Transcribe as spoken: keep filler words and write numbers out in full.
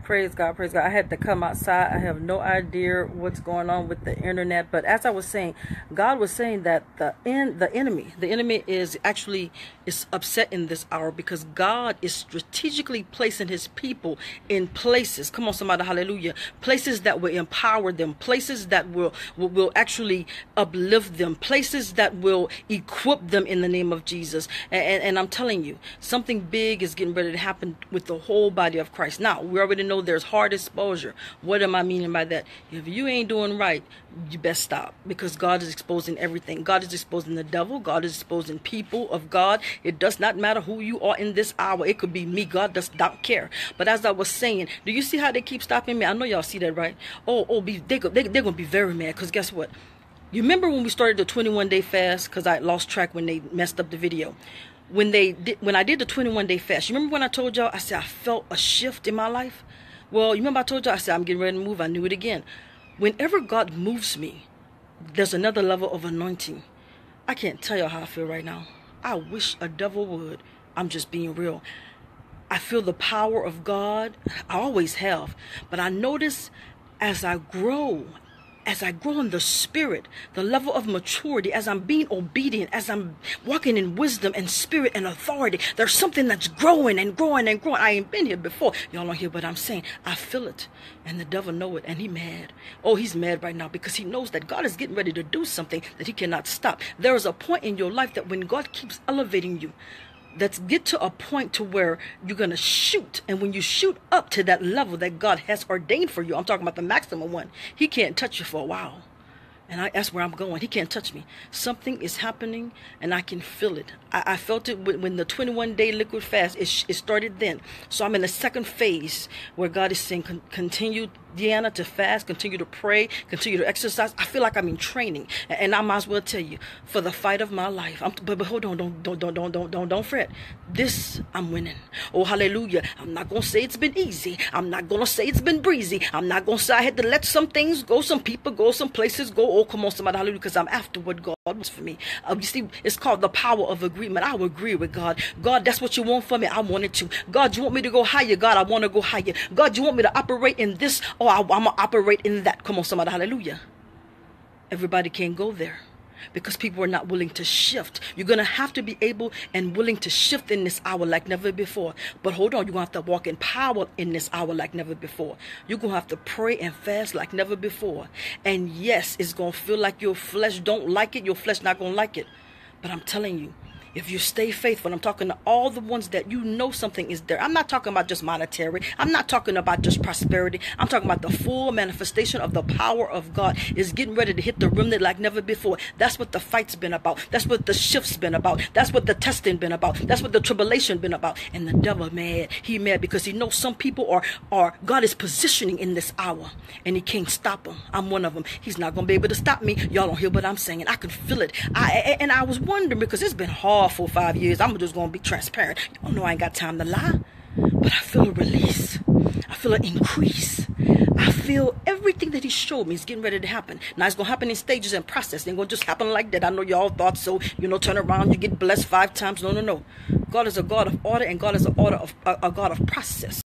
Praise God, praise God. I had to come outside. I have no idea what's going on with the internet. But as I was saying, God was saying that the en- the enemy, the enemy is actually is upset in this hour because God is strategically placing his people in places. Come on, somebody, hallelujah. Places that will empower them, places that will, will, will actually uplift them, places that will equip them in the name of Jesus. And, and, and I'm telling you, something big is getting ready to happen with the whole body of Christ. Now, we already know there's hard exposure. What am I meaning by that? If you ain't doing right, you best stop, because God is exposing everything. God is exposing the devil. God is exposing people of God. It does not matter who you are in this hour. It could be me. God does not care. But as I was saying, do you see how they keep stopping me? I know y'all see that, right? Oh, oh, be, they, they, they're going to be very mad, because guess what? You remember when we started the twenty-one day fast? Because I lost track when they messed up the video. When they did, when I did the twenty-one day fast, you remember when I told y'all, I said I felt a shift in my life? Well, you remember I told y'all, I said I'm getting ready to move. I knew it again. Whenever God moves me, there's another level of anointing. I can't tell y'all how I feel right now. I wish a devil would. I'm just being real. I feel the power of God. I always have. But I notice as I grow, as I grow in the spirit, the level of maturity, as I'm being obedient, as I'm walking in wisdom and spirit and authority, there's something that's growing and growing and growing. I ain't been here before. Y'all don't hear what I'm saying. I feel it. And the devil know it. And he mad. Oh, he's mad right now because he knows that God is getting ready to do something that he cannot stop. There is a point in your life that when God keeps elevating you, let's get to a point to where you're going to shoot. And when you shoot up to that level that God has ordained for you, I'm talking about the maximum one, he can't touch you for a while. And I, that's where I'm going. He can't touch me. Something is happening and I can feel it. I, I felt it when, when the twenty-one day liquid fast, it, it started then. So I'm in the second phase where God is saying, Con- continue, Deanna, to fast, continue to pray, continue to exercise. I feel like I'm in training. And, and I might as well tell you, for the fight of my life. I'm, but, but hold on, don't, don't, don't, don't, don't, don't, don't fret. This, I'm winning. Oh, hallelujah. I'm not going to say it's been easy. I'm not going to say it's been breezy. I'm not going to say I had to let some things go, some people go, some places go. Oh, come on, somebody, hallelujah, because I'm after what God wants for me. Uh, you see, it's called the power of agreement. I will agree with God. God, that's what you want for me. I want it to. God, you want me to go higher? God, I want to go higher. God, you want me to operate in this? Oh, I, I'm going to operate in that. Come on, somebody, hallelujah. Everybody can't go there, because people are not willing to shift. You're going to have to be able and willing to shift in this hour like never before. But hold on, you're going to have to walk in power in this hour like never before. You're going to have to pray and fast like never before. And yes, it's going to feel like your flesh don't like it. Your flesh not going to like it. But I'm telling you, if you stay faithful, I'm talking to all the ones that you know something is there. I'm not talking about just monetary. I'm not talking about just prosperity. I'm talking about the full manifestation of the power of God is getting ready to hit the remnant like never before. That's what the fight's been about. That's what the shift's been about. That's what the testing been about. That's what the tribulation been about. And the devil mad. He mad because he knows some people are, are God is positioning in this hour, and he can't stop them. I'm one of them. He's not going to be able to stop me. Y'all don't hear what I'm saying. I can feel it. I, and I was wondering, because it's been hard for five years. I'm just going to be transparent. You don't know I ain't got time to lie. But I feel a release. I feel an increase. I feel everything that he showed me is getting ready to happen. Now it's going to happen in stages and process. It ain't going to just happen like that. I know y'all thought so. You know, turn around, you get blessed five times. No, no, no. God is a God of order, and God is a, order of, a, a God of process.